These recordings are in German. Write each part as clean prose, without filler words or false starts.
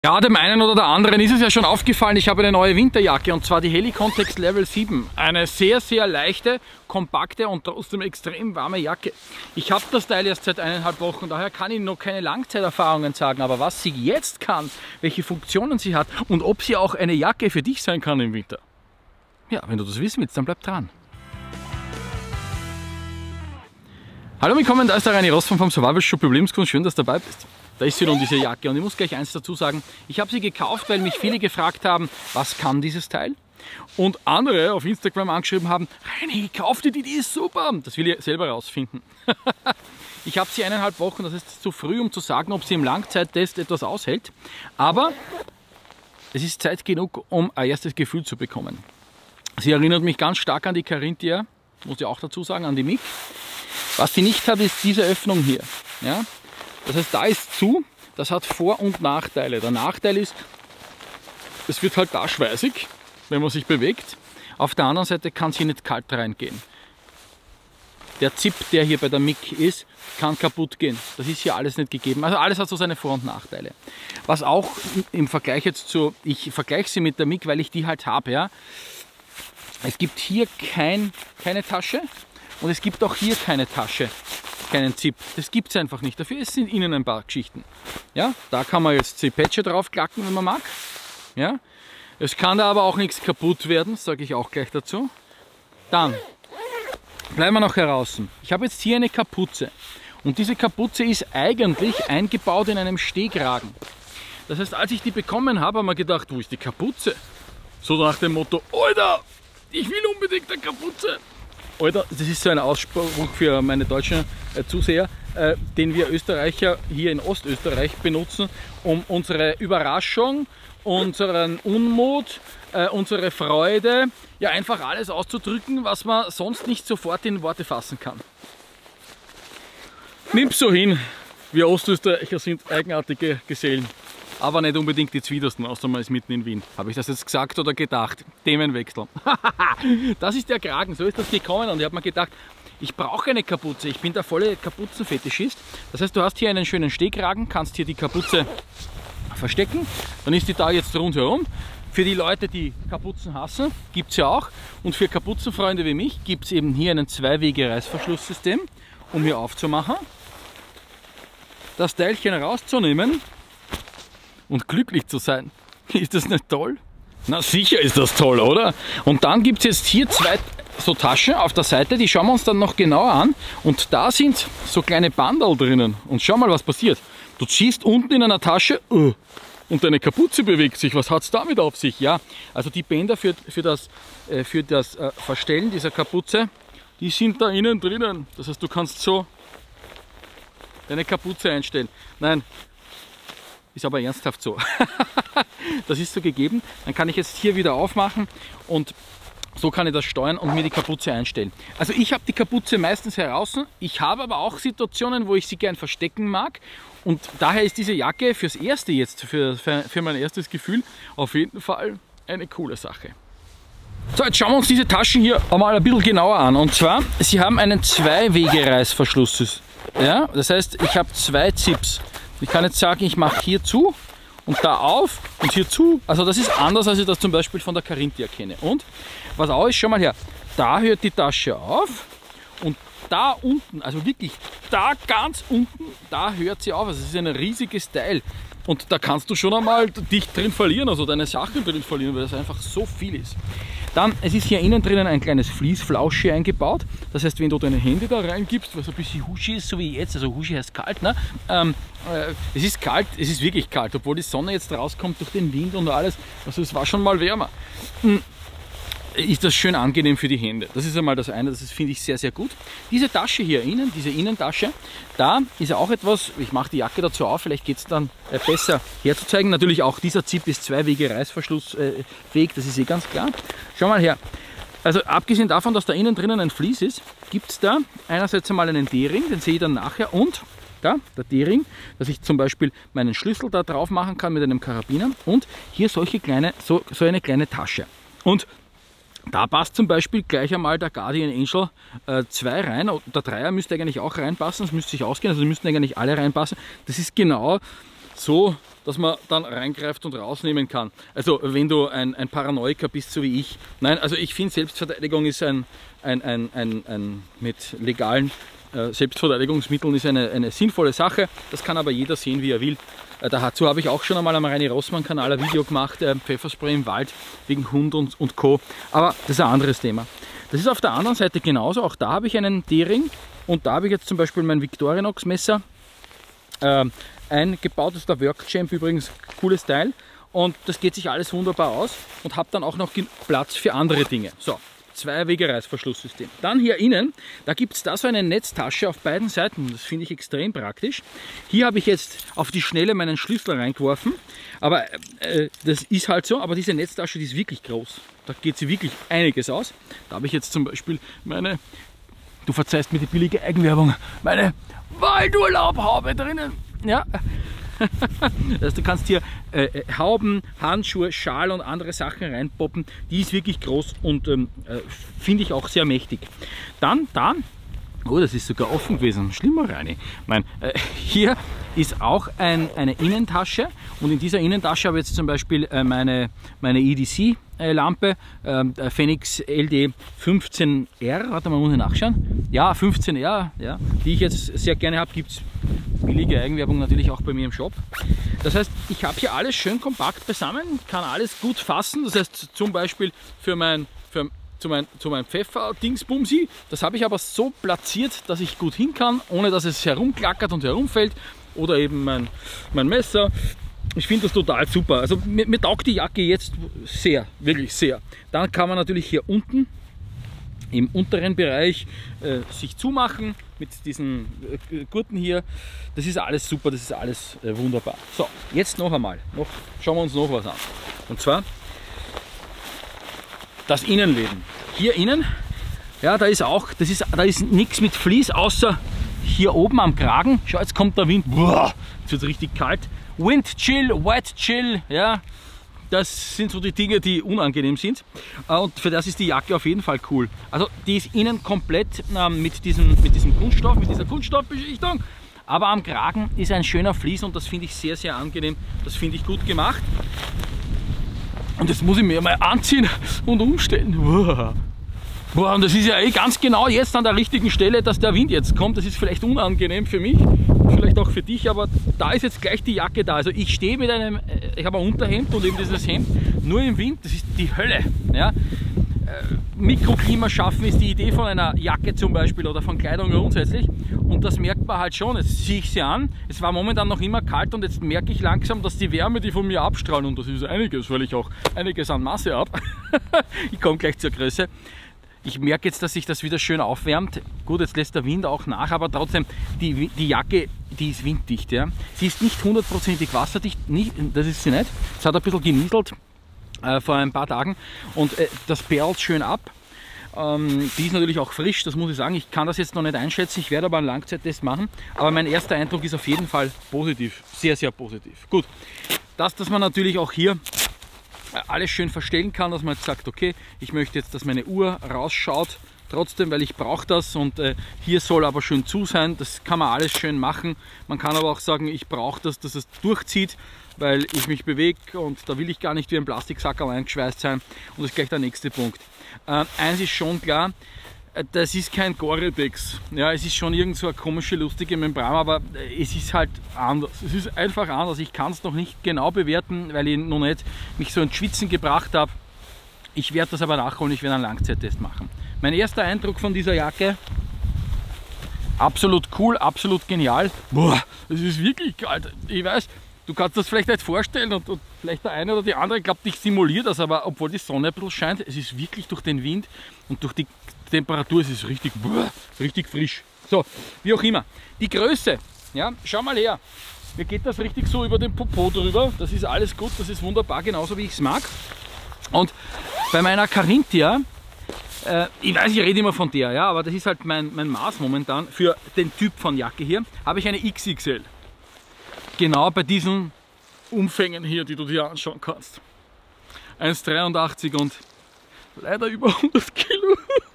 Ja, dem einen oder der anderen ist es ja schon aufgefallen, ich habe eine neue Winterjacke und zwar die Helicontex Level 7. Eine sehr, sehr leichte, kompakte und trotzdem extrem warme Jacke. Ich habe das Teil erst seit 1,5 Wochen, daher kann ich noch keine Langzeiterfahrungen sagen, aber was sie jetzt kann, welche Funktionen sie hat und ob sie auch eine Jacke für dich sein kann im Winter. Ja, wenn du das wissen willst, dann bleib dran. Hallo, willkommen, da ist der Reini Rossmann vom Survival Shop Überlebenskunst, schön, dass du dabei bist. Da ist sie nun, diese Jacke, und ich muss gleich eins dazu sagen, ich habe sie gekauft, weil mich viele gefragt haben, was kann dieses Teil? Und andere auf Instagram angeschrieben haben, Reini, kauf dir die ist super. Das will ich selber rausfinden. Ich habe sie 1,5 Wochen, das ist zu früh, um zu sagen, ob sie im Langzeittest etwas aushält. Aber es ist Zeit genug, um ein erstes Gefühl zu bekommen. Sie erinnert mich ganz stark an die Carinthia, muss ich auch dazu sagen, an die MIG. Was sie nicht hat, ist diese Öffnung hier. Ja? Das heißt, da ist zu, das hat Vor- und Nachteile. Der Nachteil ist, es wird halt da schweißig, wenn man sich bewegt. Auf der anderen Seite kann sie nicht kalt reingehen. Der Zip, der hier bei der MIG ist, kann kaputt gehen. Das ist hier alles nicht gegeben. Also alles hat so seine Vor- und Nachteile. Was auch im Vergleich jetzt zu, ich vergleiche sie mit der MIG, weil ich die halt habe. Ja. Es gibt hier keine Tasche und es gibt auch hier keine Tasche. Keinen Zip. Das gibt es einfach nicht. Dafür sind innen ein paar Geschichten. Ja, da kann man jetzt die Patche drauf klacken, wenn man mag. Ja, es kann da aber auch nichts kaputt werden, sage ich auch gleich dazu. Dann bleiben wir noch heraus. Ich habe jetzt hier eine Kapuze. Und diese Kapuze ist eigentlich eingebaut in einem Stehkragen. Das heißt, als ich die bekommen habe, haben wir gedacht, wo ist die Kapuze? So nach dem Motto, Alter, ich will unbedingt eine Kapuze. Alter, das ist so ein Ausspruch für meine deutschen Zuseher, den wir Österreicher hier in Ostösterreich benutzen, um unsere Überraschung, unseren Unmut, unsere Freude, ja einfach alles auszudrücken, was man sonst nicht sofort in Worte fassen kann. Nimm's so hin, wir Ostösterreicher sind eigenartige Gesellen. Aber nicht unbedingt die Zwidersten, außer man ist mitten in Wien. Habe ich das jetzt gesagt oder gedacht? Themenwechsel. Das ist der Kragen, so ist das gekommen und ich habe mir gedacht, ich brauche eine Kapuze. Ich bin der volle Kapuzenfetischist. Das heißt, du hast hier einen schönen Stehkragen, kannst hier die Kapuze verstecken. Dann ist die da jetzt rundherum. Für die Leute, die Kapuzen hassen, gibt es ja auch. Und für Kapuzenfreunde wie mich gibt es eben hier einen Zwei-Wege-Reißverschlusssystem, um hier aufzumachen. Das Teilchen rauszunehmen. Und glücklich zu sein. Ist das nicht toll? Na sicher ist das toll, oder? Und dann gibt es jetzt hier zwei so Taschen auf der Seite, die schauen wir uns dann noch genauer an. Und da sind so kleine Bandel drinnen. Und schau mal, was passiert. Du ziehst unten in einer Tasche und deine Kapuze bewegt sich. Was hat es damit auf sich? Ja, also die Bänder für das Verstellen dieser Kapuze, die sind da innen drinnen. Das heißt, du kannst so deine Kapuze einstellen. Nein. Ist aber ernsthaft so. Das ist so gegeben. Dann kann ich jetzt hier wieder aufmachen und so kann ich das steuern und mir die Kapuze einstellen. Also ich habe die Kapuze meistens heraus. Ich habe aber auch Situationen, wo ich sie gern verstecken mag. Und daher ist diese Jacke fürs Erste jetzt, für mein erstes Gefühl, auf jeden Fall eine coole Sache. So, jetzt schauen wir uns diese Taschen hier einmal ein bisschen genauer an. Und zwar, sie haben einen Zwei-Wege-Reißverschluss. Ja, das heißt, ich habe zwei Zips. Ich kann jetzt sagen, ich mache hier zu und da auf und hier zu. Also das ist anders, als ich das zum Beispiel von der Carinthia kenne. Und was auch ist, schau mal her, da hört die Tasche auf und da unten, also wirklich da ganz unten, da hört sie auf. Also es ist ein riesiges Teil. Und da kannst du schon einmal dich drin verlieren, also deine Sachen drin verlieren, weil das einfach so viel ist. Dann, es ist hier innen drinnen ein kleines Fließflausche eingebaut. Das heißt, wenn du deine Hände da reingibst, was ein bisschen Huschi ist, so wie jetzt, also Huschi heißt kalt, ne? Es ist kalt, es ist wirklich kalt, obwohl die Sonne jetzt rauskommt durch den Wind und alles. Also es war schon mal wärmer. Ist das schön angenehm für die Hände. Das ist einmal das eine, das finde ich sehr, sehr gut. Diese Tasche hier innen, diese Innentasche, da ist ja auch etwas, ich mache die Jacke dazu auf, vielleicht geht es dann besser herzuzeigen. Natürlich auch dieser Zip ist Zwei-Wege-Reißverschlussfähig, das ist eh ganz klar. Schau mal her. Also abgesehen davon, dass da innen drinnen ein Vlies ist, gibt es da einerseits einmal einen D-Ring, den sehe ich dann nachher, und da, der D-Ring, dass ich zum Beispiel meinen Schlüssel da drauf machen kann mit einem Karabiner, und hier so eine kleine Tasche. Und da passt zum Beispiel gleich einmal der Guardian Angel 2 rein. Der 3er müsste eigentlich auch reinpassen, das müsste sich ausgehen, also müssten eigentlich alle reinpassen. Das ist genau so, dass man dann reingreift und rausnehmen kann. Also wenn du ein Paranoiker bist, so wie ich. Nein, also ich finde, Selbstverteidigung ist mit legalen Selbstverteidigungsmitteln ist eine sinnvolle Sache. Das kann aber jeder sehen, wie er will. Dazu habe ich auch schon einmal am Reini Rossmann Kanal ein Video gemacht, Pfefferspray im Wald wegen Hund und Co. Aber das ist ein anderes Thema. Das ist auf der anderen Seite genauso. Auch da habe ich einen D-Ring und da habe ich jetzt zum Beispiel mein Victorinox Messer eingebaut. Das ist der Workchamp übrigens, cooles Teil. Und das geht sich alles wunderbar aus und habe dann auch noch Platz für andere Dinge. So. Zwei-Wege-Reißverschlusssystem. Dann hier innen, da gibt es da so eine Netztasche auf beiden Seiten. Das finde ich extrem praktisch. Hier habe ich jetzt auf die Schnelle meinen Schlüssel reingeworfen. Aber das ist halt so. Aber diese Netztasche, die ist wirklich groß. Da geht sie wirklich einiges aus. Da habe ich jetzt zum Beispiel meine, du verzeihst mir die billige Eigenwerbung, meine Waldurlaubhaube drinnen. Ja. Also du kannst hier Hauben, Handschuhe, Schal und andere Sachen reinpoppen. Die ist wirklich groß und finde ich auch sehr mächtig. Dann da, oh, das ist sogar offen gewesen, schlimmer Reini. Hier ist auch eine Innentasche und in dieser Innentasche habe ich jetzt zum Beispiel meine EDC-Lampe, Phoenix LD 15R, warte mal, muss ich nachschauen. Ja, 15R, ja, die ich jetzt sehr gerne habe, gibt es billige Eigenwerbung natürlich auch bei mir im Shop. Das heißt, ich habe hier alles schön kompakt beisammen, kann alles gut fassen. Das heißt, zum Beispiel zu meinem Pfeffer-Dingsbumsi, das habe ich aber so platziert, dass ich gut hin kann, ohne dass es herumklackert und herumfällt. Oder eben mein Messer. Ich finde das total super. Also mir taugt die Jacke jetzt sehr, wirklich sehr. Dann kann man natürlich hier unten im unteren Bereich sich zumachen mit diesen Gurten hier. Das ist alles super, das ist alles wunderbar. So, jetzt noch einmal. Schauen wir uns noch was an. Und zwar das Innenleben. Hier innen, ja, da ist nichts mit Vlies, außer hier oben am Kragen. Schau, jetzt kommt der Wind. Boah, jetzt wird es richtig kalt. Wind Chill, Wet Chill, ja. Das sind so die Dinge, die unangenehm sind. Und für das ist die Jacke auf jeden Fall cool. Also die ist innen komplett mit diesem Kunststoff, mit dieser Kunststoffbeschichtung. Aber am Kragen ist ein schöner Vlies und das finde ich sehr, sehr angenehm. Das finde ich gut gemacht. Und jetzt muss ich mir mal anziehen und umstellen. Boah, und das ist ja ganz genau jetzt an der richtigen Stelle, dass der Wind jetzt kommt. Das ist vielleicht unangenehm für mich, vielleicht auch für dich, aber da ist jetzt gleich die Jacke da. Also ich stehe mit ich habe ein Unterhemd und eben dieses Hemd nur im Wind, das ist die Hölle. Ja? Mikroklima schaffen ist die Idee von einer Jacke zum Beispiel oder von Kleidung grundsätzlich. Und das merkt man halt schon. Jetzt ziehe ich sie an. Es war momentan noch immer kalt und jetzt merke ich langsam, dass die Wärme, die von mir abstrahlt, und das ist einiges, weil ich auch einiges an Masse habe. Ich komme gleich zur Größe. Ich merke jetzt, dass sich das wieder schön aufwärmt. Gut, jetzt lässt der Wind auch nach, aber trotzdem, die Jacke, die ist winddicht. Ja? Sie ist nicht hundertprozentig wasserdicht, das ist sie nicht. Es hat ein bisschen genieselt vor ein paar Tagen und das perlt schön ab. Die ist natürlich auch frisch, das muss ich sagen. Ich kann das jetzt noch nicht einschätzen, ich werde aber einen Langzeittest machen. Aber mein erster Eindruck ist auf jeden Fall positiv, sehr, sehr positiv. Gut, dass man natürlich auch hier alles schön verstellen kann, dass man jetzt sagt, okay, ich möchte jetzt, dass meine Uhr rausschaut, trotzdem, weil ich brauche das und hier soll aber schön zu sein, das kann man alles schön machen. Man kann aber auch sagen, ich brauche das, dass es durchzieht, weil ich mich bewege und da will ich gar nicht wie ein Plastiksack eingeschweißt sein und das ist gleich der nächste Punkt. Eins ist schon klar, das ist kein Gore-Tex. Ja, es ist schon irgend so eine komische, lustige Membran, aber es ist halt anders. Es ist einfach anders. Ich kann es noch nicht genau bewerten, weil ich noch nicht mich so ins Schwitzen gebracht habe. Ich werde das aber nachholen, ich werde einen Langzeittest machen. Mein erster Eindruck von dieser Jacke, absolut cool, absolut genial. Boah, das ist wirklich kalt. Ich weiß, du kannst das vielleicht nicht vorstellen und vielleicht der eine oder die andere glaubt, ich simuliere das, aber obwohl die Sonne ein bisschen scheint, es ist wirklich durch den Wind und durch die Temperatur ist es richtig, richtig frisch. So, wie auch immer. Die Größe, ja, schau mal her. Mir geht das richtig so über den Popo drüber. Das ist alles gut, das ist wunderbar, genauso wie ich es mag. Und bei meiner Carinthia, ich weiß, ich rede immer von der, ja, aber das ist halt mein Maß momentan für den Typ von Jacke hier, habe ich eine XXL. Genau bei diesen Umfängen hier, die du dir anschauen kannst. 1,83 und leider über 100 Kilo.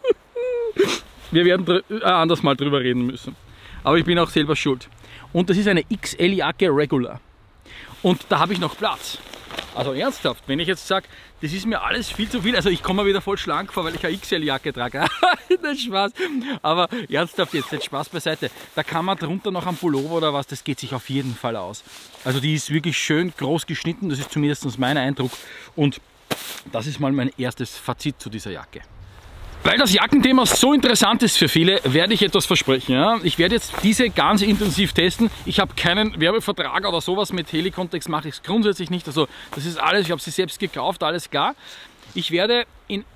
Wir werden anders mal drüber reden müssen. Aber ich bin auch selber schuld. Und das ist eine XL-Jacke Regular. Und da habe ich noch Platz. Also ernsthaft, wenn ich jetzt sage, das ist mir alles viel zu viel, also ich komme mir wieder voll schlank vor, weil ich eine XL-Jacke trage. Das ist Spaß. Aber ernsthaft jetzt Spaß beiseite. Da kann man drunter noch einen Pullover oder was, das geht sich auf jeden Fall aus. Also die ist wirklich schön groß geschnitten, das ist zumindest mein Eindruck. Und das ist mal mein erstes Fazit zu dieser Jacke. Weil das Jackenthema so interessant ist für viele, werde ich etwas versprechen. Ja? Ich werde jetzt diese ganz intensiv testen. Ich habe keinen Werbevertrag oder sowas mit Helicontext, mache ich es grundsätzlich nicht. Also das ist alles, ich habe sie selbst gekauft, alles klar. Ich werde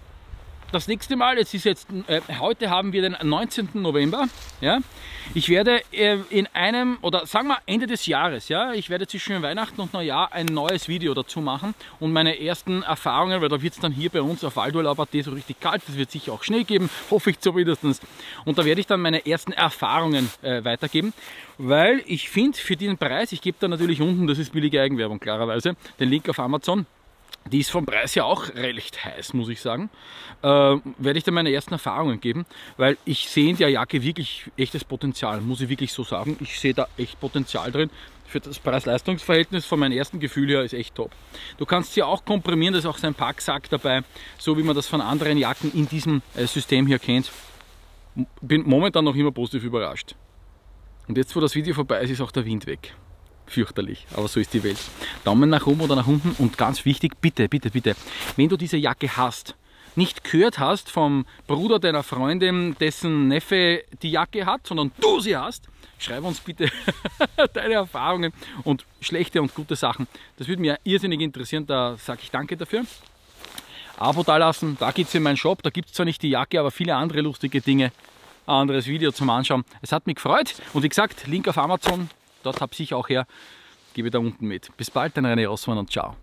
das nächste Mal, heute haben wir den 19. November, ja? Ich werde in einem, oder sagen wir Ende des Jahres, ja? Ich werde zwischen Weihnachten und Neujahr ein neues Video dazu machen und meine ersten Erfahrungen, weil da wird es dann hier bei uns auf Waldurlaub.at so richtig kalt, es wird sicher auch Schnee geben, hoffe ich zumindest. Und da werde ich dann meine ersten Erfahrungen weitergeben, weil ich finde, für diesen Preis, ich gebe da natürlich unten, das ist billige Eigenwerbung klarerweise, den Link auf Amazon. Die ist vom Preis ja auch recht heiß, muss ich sagen. Werde ich dann meine ersten Erfahrungen geben, weil ich sehe in der Jacke wirklich echtes Potenzial, muss ich wirklich so sagen. Ich sehe da echt Potenzial drin. Für das Preis-Leistungs-Verhältnis von meinem ersten Gefühl her ist echt top. Du kannst sie auch komprimieren, da ist auch so ein Packsack dabei, so wie man das von anderen Jacken in diesem System hier kennt. Bin momentan noch immer positiv überrascht. Und jetzt, wo das Video vorbei ist, ist auch der Wind weg. Fürchterlich, aber so ist die Welt. Daumen nach oben oder nach unten und ganz wichtig, bitte, bitte, bitte, wenn du diese Jacke hast, nicht gehört hast vom Bruder deiner Freundin, dessen Neffe die Jacke hat, sondern du sie hast, schreib uns bitte deine Erfahrungen und schlechte und gute Sachen. Das würde mich irrsinnig interessieren, da sage ich danke dafür. Abo dalassen, da geht es in meinen Shop, da gibt es zwar nicht die Jacke, aber viele andere lustige Dinge. Ein anderes Video zum Anschauen. Es hat mich gefreut und wie gesagt, Link auf Amazon. Dort habe ich auch her, gebe da unten mit. Bis bald, dein René Rossmann und ciao.